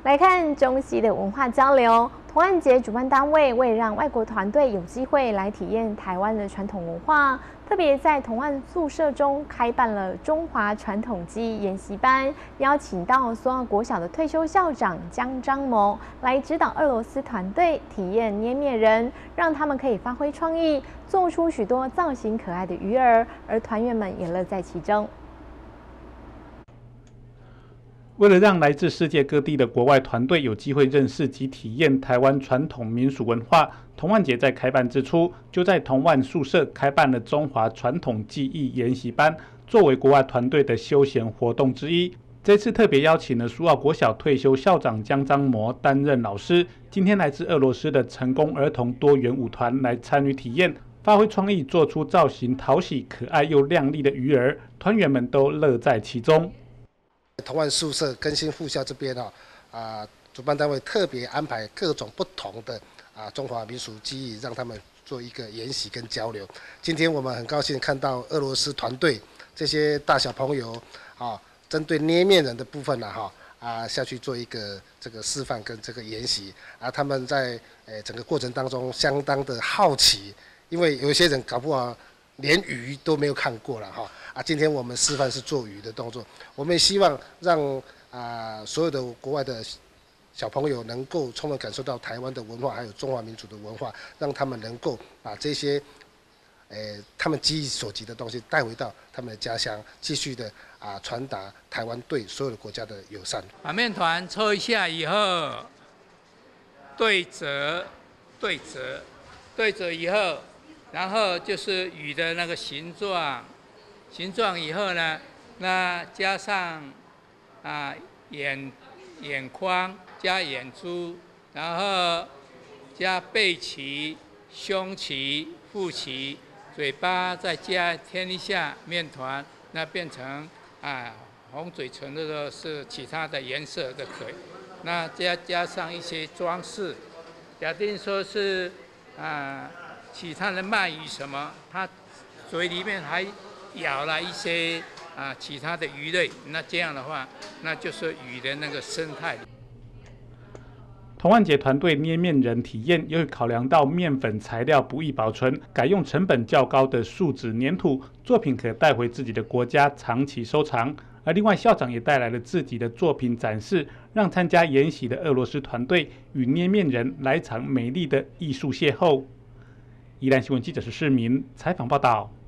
来看中西的文化交流。童玩节主办单位为让外国团队有机会来体验台湾的传统文化，特别在童玩宿舍中开办了中华传统技艺研习班，邀请到苏澳国小的退休校长江章谋来指导俄罗斯团队体验捏面人，让他们可以发挥创意，做出许多造型可爱的鱼儿，而团员们也乐在其中。 为了让来自世界各地的国外团队有机会认识及体验台湾传统民俗文化，童玩节在开办之初，就在童玩宿舍开办了中华传统技艺研习班，作为国外团队的休闲活动之一。这次特别邀请了苏澳国小退休校长江章谋担任老师，今天来自俄罗斯的成功儿童多元舞团来参与体验，发挥创意，做出造型讨喜、可爱又亮丽的鱼儿，团员们都乐在其中。 童玩宿舍更新附校这边主办单位特别安排各种不同的中华民俗技艺，让他们做一个研习跟交流。今天我们很高兴看到俄罗斯团队这些大小朋友针对捏面人的部分下去做一个这个示范跟这个研习他们在整个过程当中相当的好奇，因为有一些人搞不好连鱼都没有看过了今天我们示范是做鱼的动作，我们也希望让所有的国外的小朋友能够充分感受到台湾的文化，还有中华民族的文化，让他们能够把这些他们技艺所及的东西带回到他们的家乡，继续的传达台湾对所有的国家的友善。 把面团搓一下以后，对折以后，然后就是鱼的那个形状。 形状以后呢，那加上眼眶，加眼珠，然后加背鳍、胸鳍、腹鳍，嘴巴再添一下面团，那变成红嘴唇的时候是其他的颜色都可以。那加上一些装饰，假定说是其他的鳗鱼什么，它嘴里面还 咬了一些其他的鱼类，那这样的话，那就是鱼的那个生态。 童玩节团队捏面人体验，又考量到面粉材料不易保存，改用成本较高的树脂粘土，作品可带回自己的国家长期收藏。而另外，校长也带来了自己的作品展示，让参加研习的俄罗斯团队与捏面人来场美丽的艺术邂逅。宜兰新闻记者是世民采访报道。